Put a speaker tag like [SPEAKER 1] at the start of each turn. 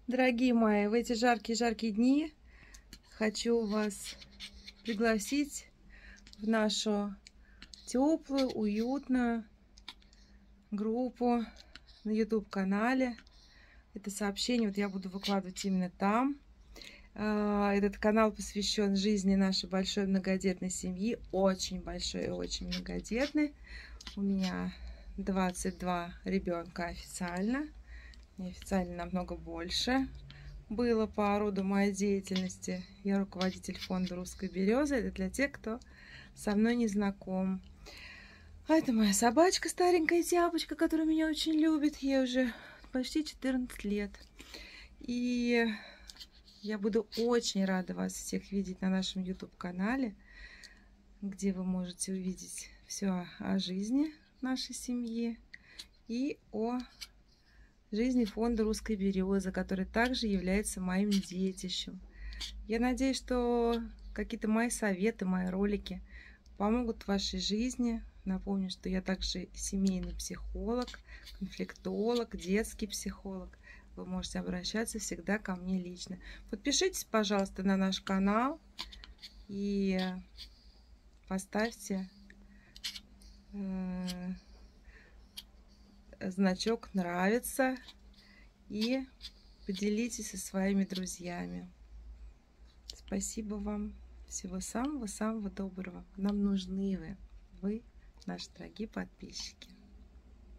[SPEAKER 1] Дорогие мои, в эти жаркие-жаркие дни хочу вас пригласить в нашу теплую, уютную группу на YouTube-канале. Это сообщение я буду выкладывать именно там. Этот канал посвящен жизни нашей большой многодетной семьи. Очень большой и очень многодетной. У меня 22 ребенка официально. Неофициально намного больше было по роду моей деятельности. Я руководитель фонда «Русская береза». Это для тех, кто со мной не знаком. А это моя собачка, старенькая тяпочка, которая меня очень любит. Ей уже почти 14 лет. И я буду очень рада вас всех видеть на нашем YouTube-канале, где вы можете увидеть все о жизни нашей семьи и о жизни фонда «Русская береза», который также является моим детищем. Я надеюсь, что какие-то мои советы, мои ролики помогут в вашей жизни. Напомню, что я также семейный психолог, конфликтолог, детский психолог. Вы можете обращаться всегда ко мне лично. Подпишитесь, пожалуйста, на наш канал и поставьте значок «Нравится» и поделитесь со своими друзьями. Спасибо вам. Всего самого-самого доброго. Нам нужны вы, наши дорогие подписчики.